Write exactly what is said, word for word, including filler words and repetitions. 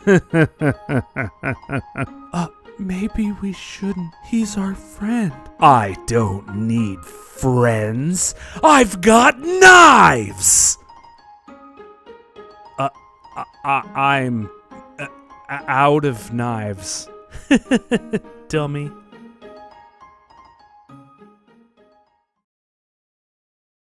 uh, maybe we shouldn't. He's our friend. I don't need friends. I've got knives! Uh, I, I, I'm uh, out of knives. Dummy.